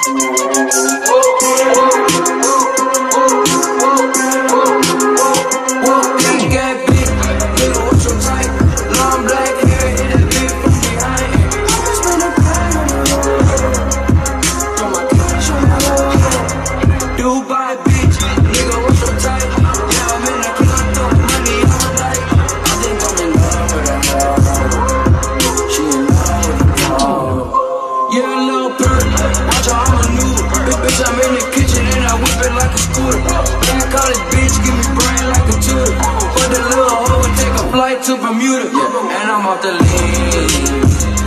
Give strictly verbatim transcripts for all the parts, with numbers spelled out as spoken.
To Bermuda, yeah, and I'm off the lead.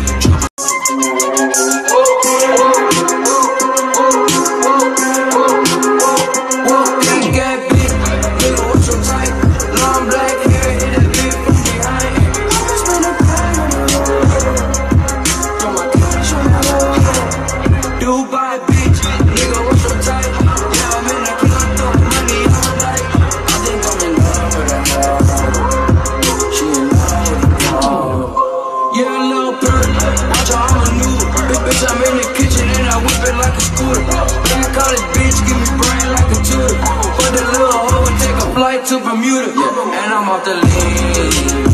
Big gat bitch, nigga, what's your type? Long black hair, hit that bitch from behind. I spend a bag on her. Throw my cash on her. Dubai bitch, nigga, what's your type? Yeah, I'm in the club, throw money all night. I think I'm in love with that girl. Yeah, a little bird, watch her, I'm a noodle. Big bitch, I'm in the kitchen and I whip it like a scooter. Black college bitch, give me brain like a tutor. Put the little hoe and take a flight to Bermuda, yeah, and I'm off the lead.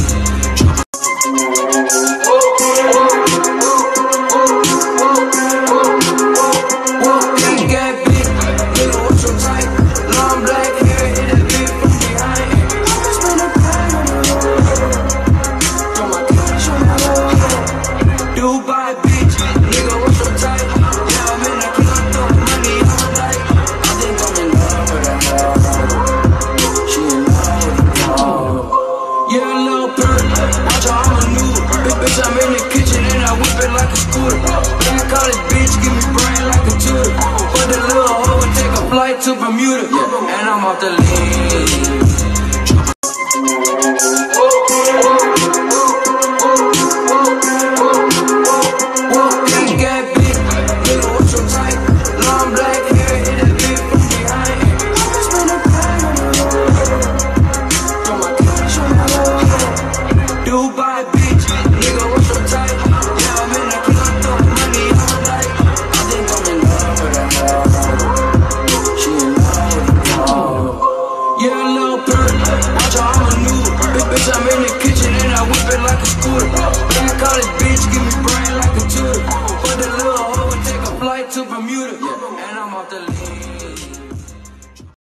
Big gat bitch, nigga, what's your type? Long black hair, hit that bitch from behind. I spend a bag on her. Throw my cash on her. Dubai bitch, nigga, what's your type? Yeah, I'm in the club, throw money all night. I think I'm in love with that girl. She in love with the girl. Yeah, a little bird, watch her, I'm a noodle. Big bitch, I'm in the kitchen and I whip it like a scooter. Black college bitch, give me brain like a tutor. Put the little hoe and take a flight to Bermuda, yeah, and I'm off the lead.